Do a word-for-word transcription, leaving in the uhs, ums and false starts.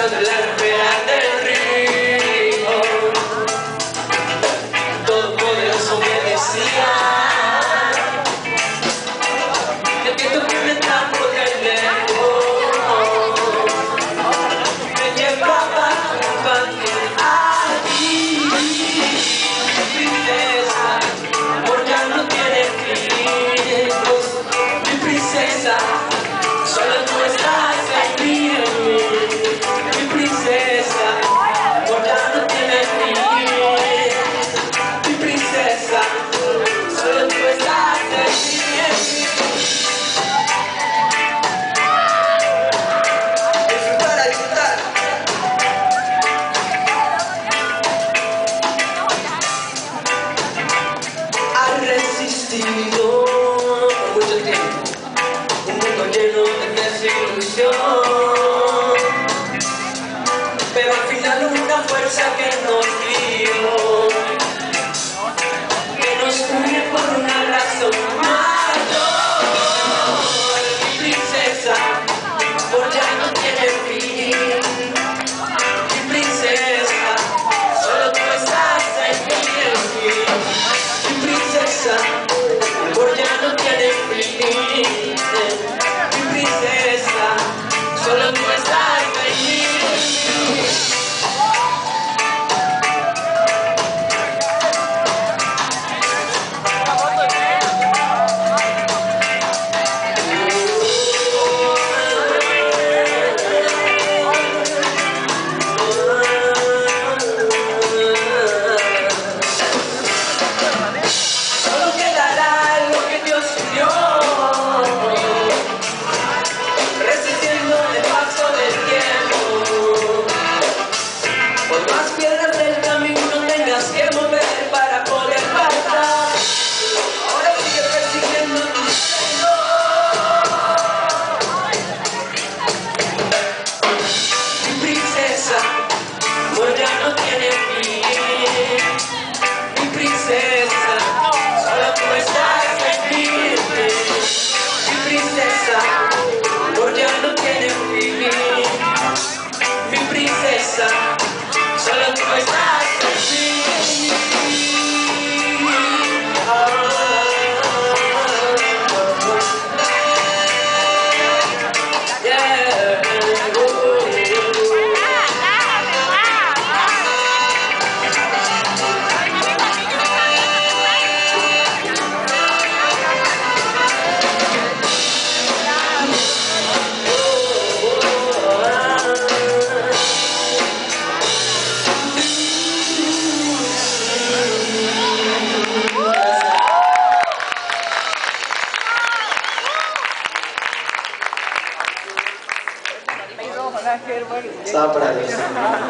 de la espera del río. Todopoderoso me decía que el viento viene tan por el lejos, me llevaba junto a ti, allí, princesa, amor ya no tiene fin, mi princesa, solo tú estás en mí, mi princesa, amor ya no tiene fin, mi princesa, solo tú estás en mí. Disfrutar, disfrutar. Has resistido por mucho tiempo un mundo lleno de desilusión, pero al final una fuerza que nos dio, que nos une por una razón mayor. Mi princesa, por ya no tiene fin. Mi princesa, solo tú estás en mí. Mi princesa, por ya no tiene fin. Mi princesa, solo tú estás en mí. Solo quedará lo que Dios dio, resistiendo el paso del tiempo. Por más piedras del camino tengas que mover para poder pasar, ahora sigue persiguiendo tu sueño. Mi princesa, amor ya no tiene fin. Mi princesa, solo tú estás en mí. Mi princesa, amor ya no tiene fin. Mi princesa, solo tú estás en mí. Yeah. Estaba para Dios.